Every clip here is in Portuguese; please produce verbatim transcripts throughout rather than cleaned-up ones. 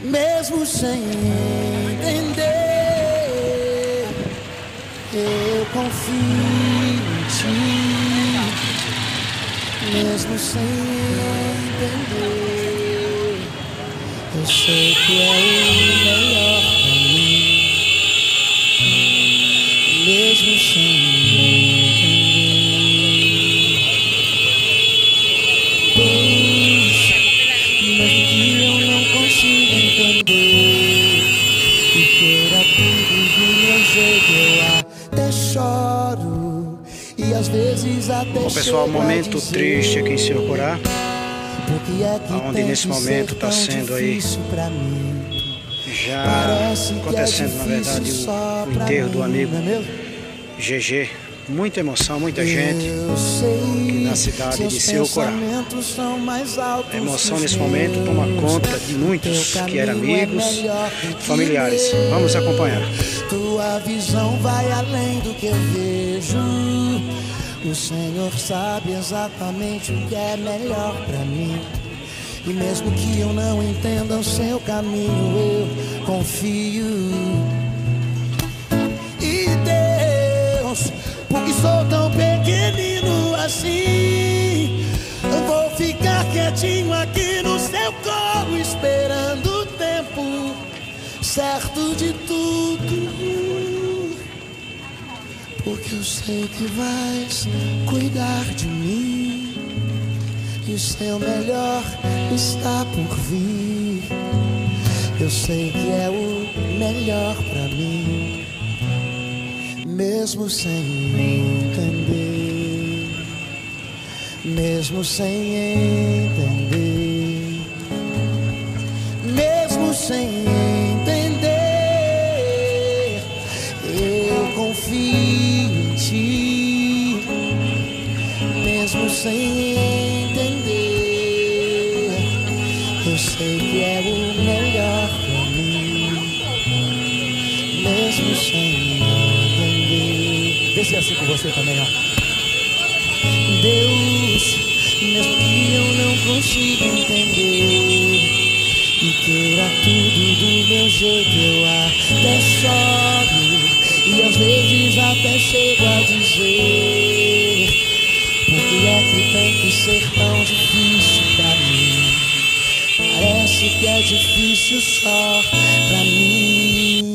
mesmo sem entender, eu confio em ti, mesmo sem entender, eu sei que é o melhor pra mim, mesmo sem entender. Deus, mesmo que eu não consiga entender e queira tudo do meu jeito, eu até choro e às vezes até Bom, pessoal, momento triste aqui em Senhor Corá, onde nesse momento está sendo aí já acontecendo, na verdade, o, o enterro do amigo G G. Muita emoção, muita gente aqui na cidade de Senhor Corá. A emoção nesse momento toma conta de muitos que eram amigos, familiares. Vamos acompanhar. Tua visão vai além do que eu vejo. O Senhor sabe exatamente o que é melhor pra mim. E mesmo que eu não entenda o seu caminho, eu confio. E Deus, porque sou tão pequenino assim, eu vou ficar quietinho aqui no seu colo, esperando o tempo certo de tudo, porque eu sei que vais cuidar de mim e o seu melhor está por vir. Eu sei que é o melhor pra mim, mesmo sem entender, mesmo sem entender, mesmo sem entender, eu confio em ti, mesmo sem entender, eu sei que é o melhor pra mim, mesmo sem entender. Deixa assim com você também, ó. Deus, mesmo que eu não consiga entender e queira tudo do meu jeito, eu até choro e às vezes até chego a dizer: por que é que tem que ser tão difícil pra mim? Parece que é difícil só pra mim.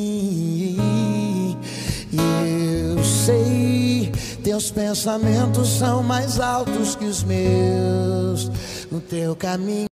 Eu sei, teus pensamentos são mais altos que os meus. No teu caminho